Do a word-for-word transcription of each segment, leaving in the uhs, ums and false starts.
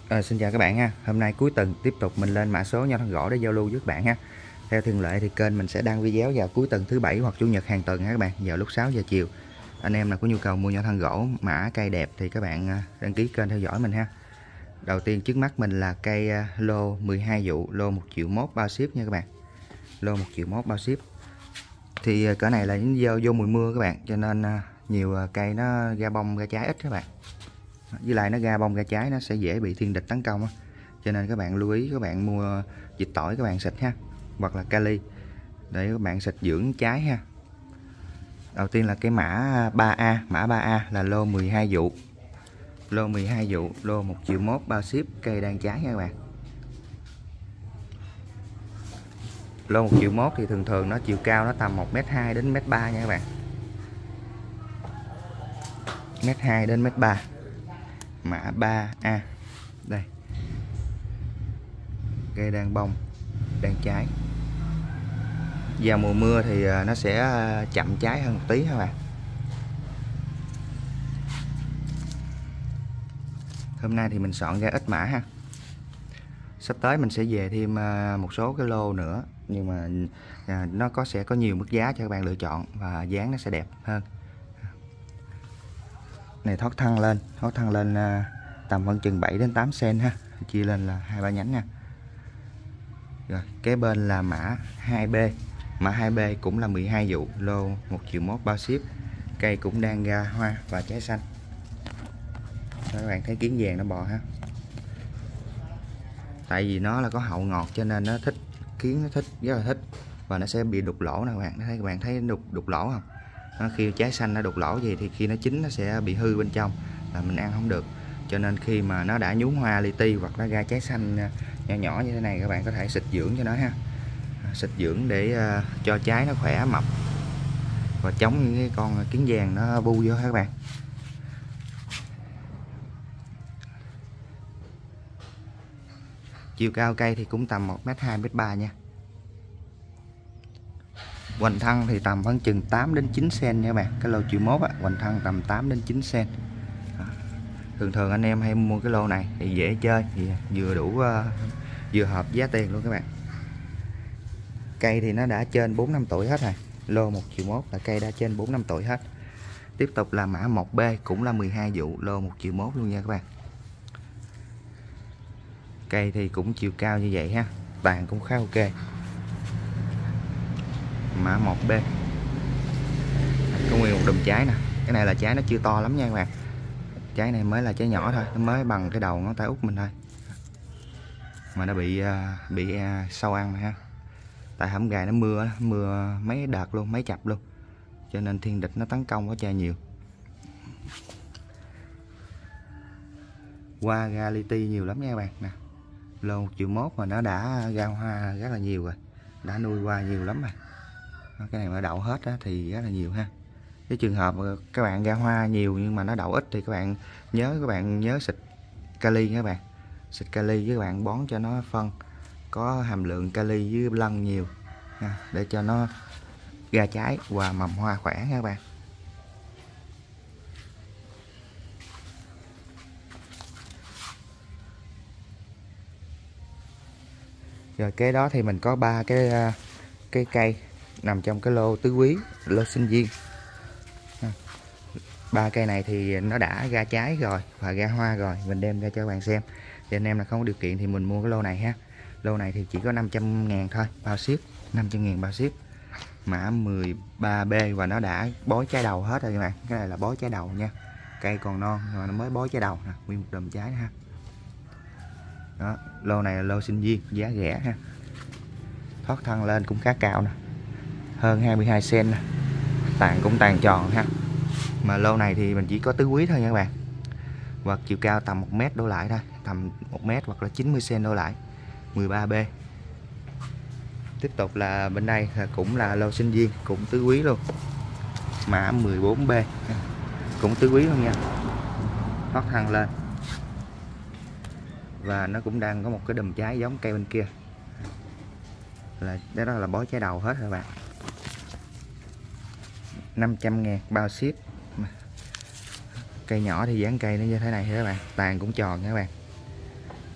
À, xin chào các bạn ha. Hôm nay cuối tuần tiếp tục mình lên mã số nho thân gỗ để giao lưu với các bạn ha. Theo thường lệ thì kênh mình sẽ đăng video vào cuối tuần thứ bảy hoặc chủ nhật hàng tuần ha các bạn, vào lúc sáu giờ chiều. Anh em nào có nhu cầu mua nho thân gỗ, mã cây đẹp thì các bạn đăng ký kênh theo dõi mình ha. Đầu tiên trước mắt mình là cây lô mười hai dụ, lô một triệu mốt bao ship nha các bạn. Lô một triệu mốt bao ship. Thì cỡ này là những vô, vô mùa mưa các bạn, cho nên nhiều cây nó ra bông ra trái ít các bạn. Với lại nó ra bông ra trái nó sẽ dễ bị thiên địch tấn công á. Cho nên các bạn lưu ý các bạn mua dịch tỏi các bạn xịt ha, hoặc là kali để các bạn xịt dưỡng trái ha. Đầu tiên là cái mã ba A, mã ba A là lô mười hai dụ. Lô mười hai dụ, lô một triệu mốt bao ship, cây đang trái nha các bạn. Lô một triệu mốt thì thường thường nó chiều cao nó tầm một mét hai đến một mét ba nha các bạn. một mét hai đến một mét ba. Mã ba A. Đây. Cây đang bông, đang trái. Vào mùa mưa thì nó sẽ chậm trái hơn một tí các bạn. Hôm nay thì mình soạn ra ít mã ha. Sắp tới mình sẽ về thêm một số cái lô nữa, nhưng mà nó có sẽ có nhiều mức giá cho các bạn lựa chọn và dáng nó sẽ đẹp hơn. Này thoát thân lên, thoát thân lên tầm khoảng chừng bảy đến tám xăng-ti-mét ha, chia lên là hai ba nhánh nha. Rồi, kế bên là mã hai B. Mã hai B cũng là mười hai dụ, lô một triệu mốt bao ship. Cây cũng đang ra hoa và trái xanh. Các bạn thấy kiến vàng nó bò ha. Tại vì nó là có hậu ngọt cho nên nó thích, kiến nó thích, rất là thích. Và nó sẽ bị đục lỗ nè các bạn. Thấy các bạn thấy đục đục lỗ không? Nó khi trái xanh nó đục lỗ gì thì khi nó chín nó sẽ bị hư bên trong, là mình ăn không được. Cho nên khi mà nó đã nhú hoa li ti hoặc nó ra trái xanh nhỏ nhỏ như thế này, các bạn có thể xịt dưỡng cho nó ha. Xịt dưỡng để uh, cho trái nó khỏe mập và chống những cái con kiến vàng nó bu vô ha các bạn. Chiều cao cây thì cũng tầm một mét hai, một mét ba nha. Hoành thân thì tầm khoảng chừng tám đến chín xăng-ti-mét nha các bạn. Cái lô triệu mốt á, hoành thân tầm tám đến chín xăng-ti-mét. Thường thường anh em hay mua cái lô này thì dễ chơi, thì vừa đủ uh, vừa hợp giá tiền luôn các bạn. Cây thì nó đã trên bốn năm tuổi hết rồi. Lô một triệu mốt là cây đã trên bốn năm tuổi hết. Tiếp tục là mã một B cũng là mười hai dụ, lô một triệu mốt luôn nha các bạn. Cây thì cũng chiều cao như vậy ha, tàn cũng khá ok. Mã một B có nguyên một đùm trái nè. Cái này là trái nó chưa to lắm nha các bạn. Trái này mới là trái nhỏ thôi, nó mới bằng cái đầu ngón tay út mình thôi, mà nó bị bị sâu ăn ha. Tại hẩm gài nó mưa mưa mấy đợt luôn, mấy chập luôn, cho nên thiên địch nó tấn công có chơi nhiều. Hoa ra li ti nhiều lắm nha các bạn nè. Lô một triệu mốt mà nó đã ra hoa rất là nhiều rồi, đã nuôi hoa nhiều lắm rồi. Cái này mà đậu hết á, thì rất là nhiều ha. Cái trường hợp các bạn ra hoa nhiều nhưng mà nó đậu ít thì các bạn nhớ các bạn nhớ xịt kali các bạn. Xịt kali với các bạn bón cho nó phân có hàm lượng kali với lân nhiều ha, để cho nó ra trái và mầm hoa khỏe nha các bạn. Rồi kế đó thì mình có ba cái cái cây nằm trong cái lô tứ quý, lô sinh viên. Ba cây này thì nó đã ra trái rồi và ra hoa rồi, mình đem ra cho các bạn xem. Thì anh em là không có điều kiện thì mình mua cái lô này ha. Lô này thì chỉ có năm trăm ngàn thôi, bao ship, năm trăm ngàn bao ship. Mã mười ba B và nó đã bói trái đầu hết rồi các bạn. Cái này là bói trái đầu nha. Cây còn non mà nó mới bói trái đầu nè, nguyên một đùm trái ha. Đó, lô này là lô sinh viên, giá rẻ ha. Thoát thân lên cũng khá cao nè, hơn hai mươi hai xăng-ti-mét nè. Tàn cũng tàn tròn ha. Mà lô này thì mình chỉ có tứ quý thôi nha các bạn. Và chiều cao tầm một mét đổ lại thôi, tầm một mét hoặc là chín mươi xăng-ti-mét đổ lại. mười ba B. Tiếp tục là bên đây cũng là lô sinh viên, cũng tứ quý luôn. Mã mười bốn B cũng tứ quý luôn nha. Thoát thân lên. Và nó cũng đang có một cái đùm trái giống cây bên kia. Là đó là bó trái đầu hết rồi các bạn. năm trăm ngàn bao ship. Cây nhỏ thì dáng cây nó như thế này các bạn, tàn cũng tròn nha các bạn.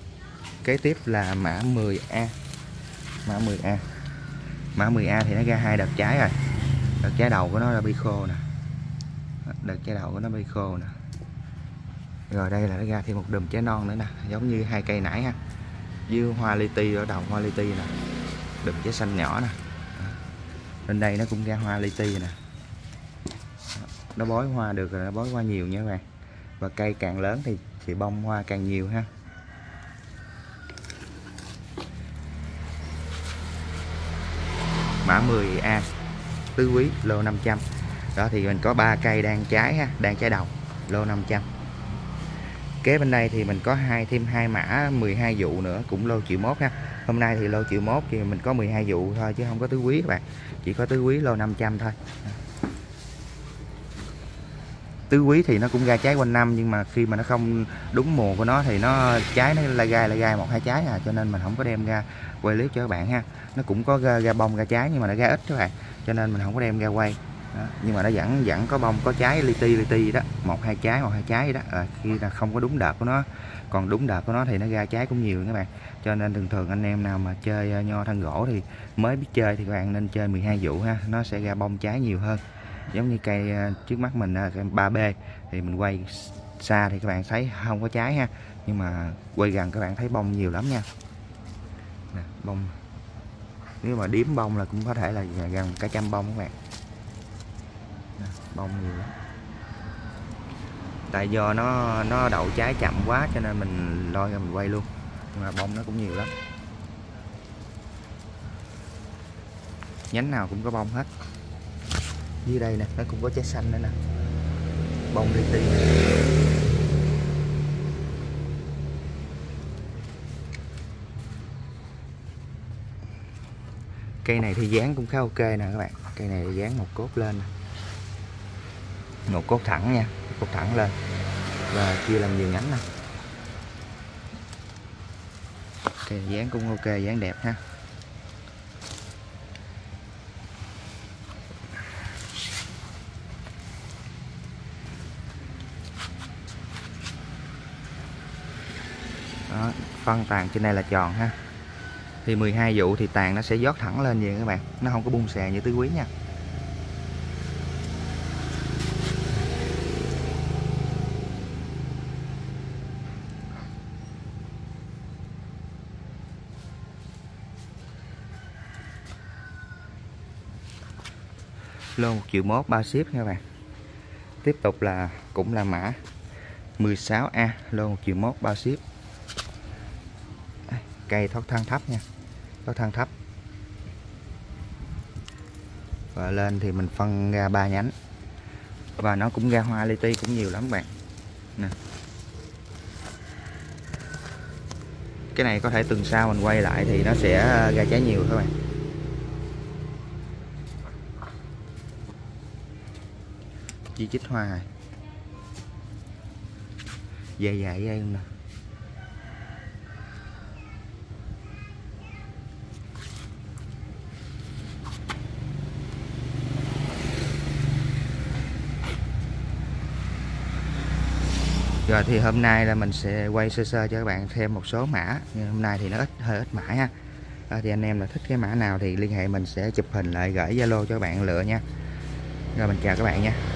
Kế tiếp là mã mười A. Mã mười A. Mã mười A thì nó ra hai đợt trái rồi. Đợt trái đầu của nó là bi khô nè. Đợt trái đầu của nó bi khô nè. Rồi đây là nó ra thêm một đùm trái non nữa nè, giống như hai cây nãy ha. Với hoa li ti ở đầu hoa li ti nè. Đùm trái xanh nhỏ nè. Bên đây nó cũng ra hoa li ti nè. Nó bói hoa được rồi, nó bói hoa nhiều nha các bạn. Và cây càng lớn thì thì bông hoa càng nhiều ha. Mã mười A tứ quý lô năm trăm. Đó thì mình có ba cây đang trái ha, đang trái đầu, lô năm trăm. Kế bên đây thì mình có hai thêm hai mã mười hai vụ nữa, cũng lô triệu mốt ha. Hôm nay thì lô triệu mốt thì mình có mười hai vụ thôi chứ không có tứ quý các bạn. Chỉ có tứ quý lô năm trăm thôi. Tứ quý thì nó cũng ra trái quanh năm, nhưng mà khi mà nó không đúng mùa của nó thì nó trái nó la gai la gai một hai trái à, cho nên mình không có đem ra quay clip cho các bạn ha. Nó cũng có ra, ra bông ra trái nhưng mà nó ra ít các bạn, cho nên mình không có đem ra quay. Đó. Nhưng mà nó vẫn vẫn có bông có trái li ti li ti đó, một hai trái một hai trái đó. À, khi là không có đúng đợt của nó, còn đúng đợt của nó thì nó ra trái cũng nhiều các bạn. Cho nên thường thường anh em nào mà chơi nho thân gỗ thì mới biết chơi thì các bạn nên chơi mười hai vụ ha, nó sẽ ra bông trái nhiều hơn. Giống như cây trước mắt mình cây ba B thì mình quay xa thì các bạn thấy không có trái ha, nhưng mà quay gần các bạn thấy bông nhiều lắm nha. Nè, bông nếu mà điếm bông là cũng có thể là gần cả trăm bông các bạn. Nè, bông nhiều lắm. Tại do nó nó đậu trái chậm quá cho nên mình lôi ra mình quay luôn, nhưng mà bông nó cũng nhiều lắm. Nhánh nào cũng có bông hết. Dưới đây nè, nó cũng có trái xanh nữa nè, bông li ti. Cây này thì dáng cũng khá ok nè các bạn. Cây này dáng một cốt lên nè. Một cốt thẳng nha, cốt thẳng lên và chia làm nhiều nhánh nè. Cây dáng cũng ok, dáng đẹp ha. Đó, phân tàn trên đây là tròn ha. Thì mười hai vụ thì tàn nó sẽ dót thẳng lên vậy các bạn, nó không có bung xè như tứ quý nha. Lô một triệu mốt ba ship nha các bạn. Tiếp tục là cũng là mã mười sáu A, lô một triệu mốt ba ship. Cây thoát thân thấp nha, thoát thân thấp. Và lên thì mình phân ra ba nhánh. Và nó cũng ra hoa li ti cũng nhiều lắm bạn. Nè. Cái này có thể tuần sau mình quay lại thì nó sẽ ra trái nhiều các bạn. Chi chít hoa này. Dài dài dây luôn nè. Rồi thì hôm nay là mình sẽ quay sơ sơ cho các bạn thêm một số mã. Nhưng hôm nay thì nó ít hơi ít mã ha. À, thì anh em là thích cái mã nào thì liên hệ mình sẽ chụp hình lại gửi Zalo cho các bạn lựa nha. Rồi mình chào các bạn nha.